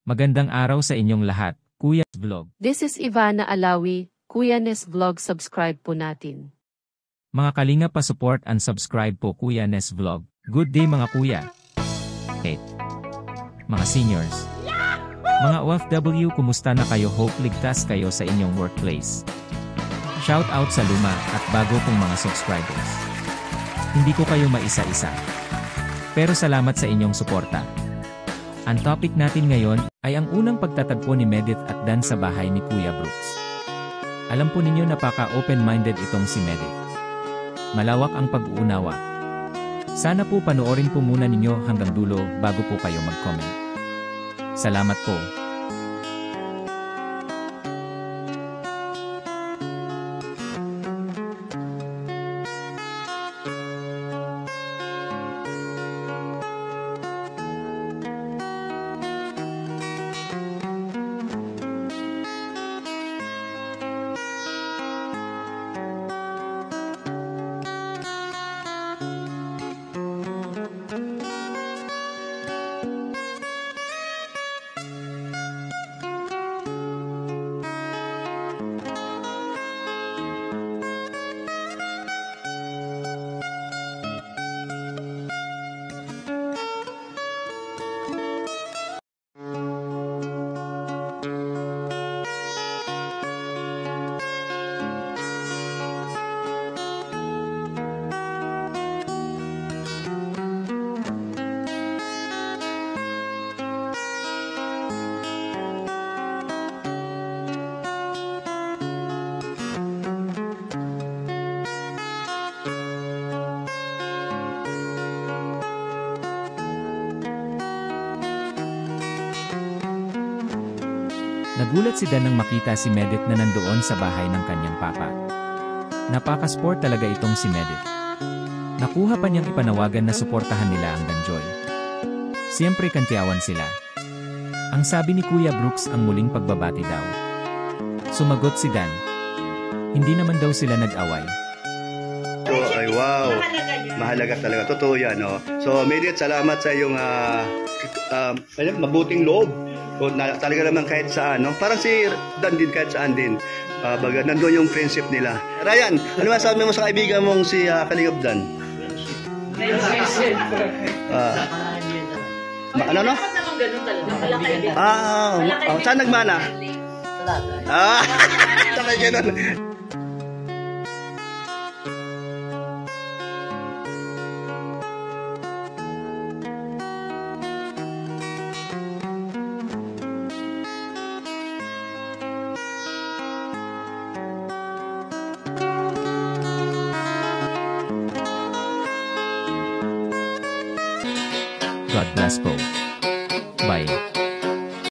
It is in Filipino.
Magandang araw sa inyong lahat, Kuya Vlog. This is Ivana Alawi, Kuya Nes Vlog, subscribe po natin. Mga kalinga pa support and subscribe po Kuya Nes Vlog. Good day mga kuya. 8. Mga seniors. Mga OFW, kumusta na kayo? Hope ligtas kayo sa inyong workplace. Shout out sa luma at bago kong mga subscribers. Hindi ko kayo maisa-isa. Pero salamat sa inyong suporta. Ang topic natin ngayon ay ang unang pagtatagpo ni Medit at Dan sa bahay ni Kuya Brooks. Alam po ninyo napaka-open-minded itong si Medit. Malawak ang pag-uunawa. Sana po panoorin po muna ninyo hanggang dulo bago po kayo mag-comment. Salamat po. Nagulat si Dan nang makita si Medit na nandoon sa bahay ng kanyang papa. Napaka-sport talaga itong si Medit. Nakuha pa niyang ipanawagan na suportahan nila ang Danjoy. Siyempre kantiyawan sila. Ang sabi ni Kuya Brooks ang muling pagbabati daw. Sumagot si Dan. Hindi naman daw sila nag-away. So, ay wow. Mahalaga talaga. Totoo yan, no? So, Medit, salamat sa iyong mabuting loob. So, talaga naman kahit saan, no? Parang si Dan din kahit saan din. Baga, nandun yung friendship nila. Ryan, ano masabi mo sa kaibigan mong si Kalingap Dan? Ano, no? Saan nagmana? Saan ganun? God bless po. Bye.